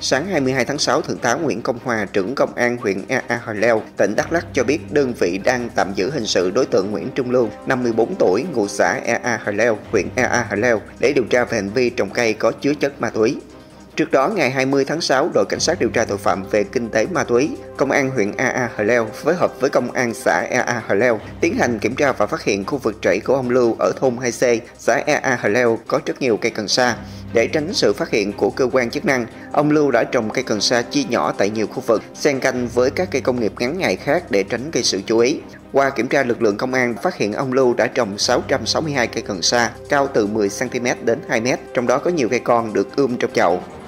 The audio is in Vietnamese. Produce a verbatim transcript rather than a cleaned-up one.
Sáng hai mươi hai tháng sáu, Thượng tá Nguyễn Công Hòa, trưởng Công an huyện Ea Hà Leo, tỉnh Đắk Lắk cho biết đơn vị đang tạm giữ hình sự đối tượng Nguyễn Trung Lương, năm mươi tư tuổi, ngụ xã Ea Hà Leo, huyện Ea Hà Leo để điều tra về hành vi trồng cây có chứa chất ma túy. Trước đó, ngày hai mươi tháng sáu, đội cảnh sát điều tra tội phạm về kinh tế ma túy, Công an huyện Ea Hà Leo phối hợp với Công an xã Ea Hà Leo tiến hành kiểm tra và phát hiện khu vực rẫy của ông Lưu ở thôn hai C, xã Ea Hà Leo có rất nhiều cây cần sa. Để tránh sự phát hiện của cơ quan chức năng, ông Lưu đã trồng cây cần sa chia nhỏ tại nhiều khu vực, xen canh với các cây công nghiệp ngắn ngày khác để tránh gây sự chú ý. Qua kiểm tra, lực lượng công an phát hiện ông Lưu đã trồng sáu trăm sáu mươi hai cây cần sa cao từ mười xăng ti mét đến hai mét, trong đó có nhiều cây con được ươm trong chậu.